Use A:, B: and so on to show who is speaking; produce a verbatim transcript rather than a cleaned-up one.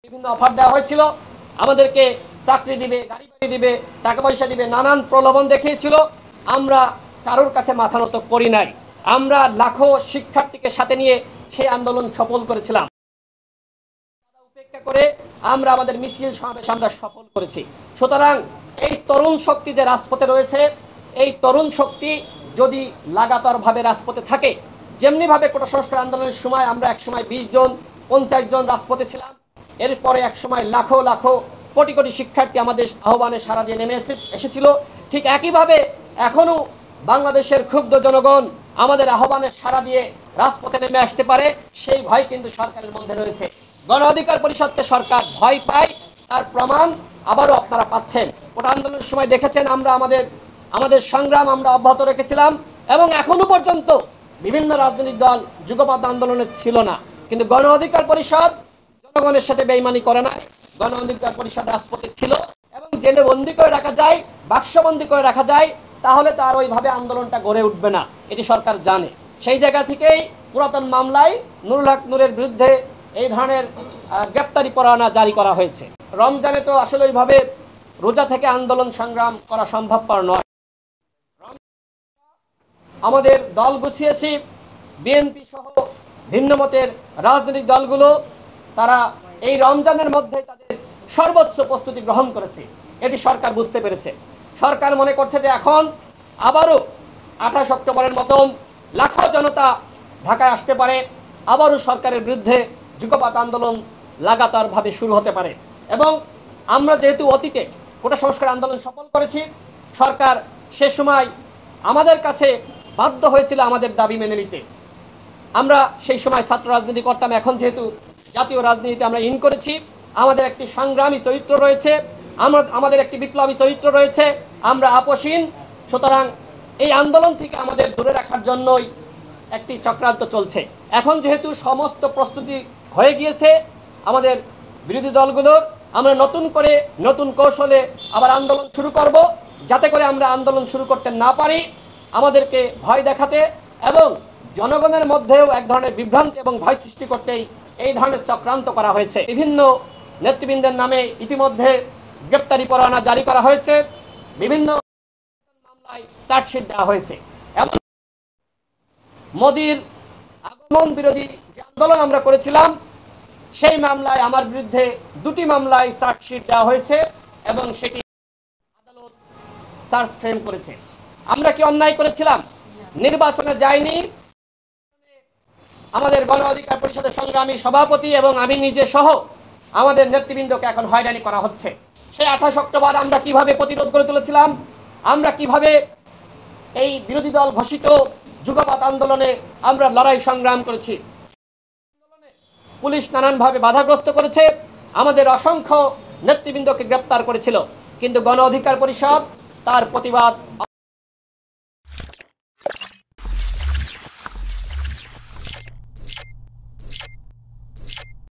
A: বিভিন্ন অফার দেওয়া হয়েছিল, আমাদেরকে চাকরি দিবে, গাড়ি বাড়ি দিবে, টাকা পয়সা দিবে, নানান প্রলোভন দেখিয়েছিল। আমরা কারোর কাছে মাথা নত করি নাই। আমরা লাখো শিক্ষার্থীকে সাথে নিয়ে সেই আন্দোলন সফল করেছিলাম। উপেক্ষা করে আমরা আমাদের মিছিল সমাবেশ আমরা সফল করেছি। সুতরাং এই তরুণ শক্তি যে রাজপথে রয়েছে, এই তরুণ শক্তি যদি লাগাতারভাবে রাজপথে থাকে, যেমনিভাবে কোটা সংস্কার আন্দোলনের সময় আমরা এক সময় বিশ জন পঞ্চাশ জন রাজপথে ছিলাম, এরপরে এক সময় লাখো লাখো কোটি কোটি শিক্ষার্থী আমাদের আহ্বানে সাড়া দিয়ে নেমে এসেছিল, ঠিক একইভাবে এখনও বাংলাদেশের ক্ষুব্ধ জনগণ আমাদের আহ্বানে সাড়া দিয়ে রাজপথে নেমে আসতে পারে, সেই ভয় কিন্তু সরকারের মধ্যে রয়েছে। গণ অধিকার পরিষদকে সরকার ভয় পায়, তার প্রমাণ আবারও আপনারা পাচ্ছেন। কোটা আন্দোলনের সময় দেখেছেন আমরা আমাদের আমাদের সংগ্রাম আমরা অব্যাহত রেখেছিলাম, এবং এখনো পর্যন্ত বিভিন্ন রাজনৈতিক দল যুগপৎ আন্দোলনে ছিল না, কিন্তু গণ অধিকার পরিষদ জনগণের সাথে বেইমানি করে নাই। গণ অধিকার পরিষদ রাজপথে ছিল, এবং জেলে বন্দি করে রাখা যায়, বাক্সবন্দি করে রাখা যায়, তাহলে তার ওইভাবে আন্দোলনটা গড়ে উঠবে না, এটি সরকার জানে। সেই জায়গা থেকেই পুরাতন মামলায় নুরুল হক নূরের বিরুদ্ধে এই ধরনের গ্রেপ্তারি পরোয়ানা জারি করা হয়েছে। রমজানে তো আসলে ওইভাবে রোজা থেকে আন্দোলন সংগ্রাম করা সম্ভবপর নয়। আমাদের দল গুছিয়েছি, বিএনপি সহ ভিন্ন মতের রাজনৈতিক দলগুলো তারা এই রমজানের মধ্যে তাদের সর্বোচ্চ প্রস্তুতি গ্রহণ করেছে, এটি সরকার বুঝতে পেরেছে। সরকার মনে করছে যে এখন আবারও আঠাশ অক্টোবরের মতন লাখো জনতা ঢাকায় আসতে পারে, আবারও সরকারের বিরুদ্ধে যুগপৎ আন্দোলন লাগাতারভাবে শুরু হতে পারে। এবং আমরা যেহেতু অতীতে কোটা সংস্কার আন্দোলন সফল করেছি, সরকার সে সময় আমাদের কাছে বাধ্য হয়েছিল আমাদের দাবি মেনে নিতে। আমরা সেই সময় ছাত্র রাজনীতি করতাম, এখন যেহেতু জাতীয় রাজনীতিতে আমরা ইন করেছি, আমাদের একটি সংগ্রামী চরিত্র রয়েছে, আমরা আমাদের একটি বিপ্লবী চরিত্র রয়েছে, আমরা আপোষহীন। সুতরাং এই আন্দোলন থেকে আমাদের দূরে রাখার জন্যই একটি চক্রান্ত চলছে। এখন যেহেতু সমস্ত প্রস্তুতি হয়ে গিয়েছে আমাদের বিরোধী দলগুলোর, আমরা নতুন করে নতুন কৌশলে আবার আন্দোলন শুরু করব, যাতে করে আমরা আন্দোলন শুরু করতে না পারি, আমাদেরকে ভয় দেখাতে এবং জনগণের মধ্যেও এক ধরনের বিভ্রান্তি এবং ভয় সৃষ্টি করতেই এই ধরনের চক্রান্ত করা হয়েছে। বিভিন্ন নেতৃবৃন্দের নামে ইতিমধ্যে গ্রেপ্তারি পরোয়ানা জারি করা হয়েছে, বিভিন্ন মামলায় চার্জশিট দেওয়া হয়েছে। এমন মোদির আগমন বিরোধী যে আন্দোলন আমরা করেছিলাম, সেই মামলায় আমার বিরুদ্ধে দুটি মামলায় চার্জশিট দেওয়া হয়েছে, এবং সেটি আদালত চার্জ ফ্রেম করেছে। আমরা কি অন্যায় করেছিলাম? নির্বাচনে যায়নি, আমাদের গণ অধিকার পরিষদের সংগ্রামী সভাপতি এবং আমি নিজে সহ আমাদের নেতৃবৃন্দকে এখন হয়রানি করা হচ্ছে। সেই আঠাশ অক্টোবর আমরা কিভাবে প্রতিরোধ করে তুলেছিলাম, আমরা কিভাবে এই বিরোধী দল ঘোষিত যুগপৎ আন্দোলনে আমরা লড়াই সংগ্রাম করেছি। পুলিশ নানানভাবে বাধাগ্রস্ত করেছে, আমাদের অসংখ্য নেতৃবৃন্দকে গ্রেপ্তার করেছিল, কিন্তু গণ অধিকার পরিষদ তার প্রতিবাদ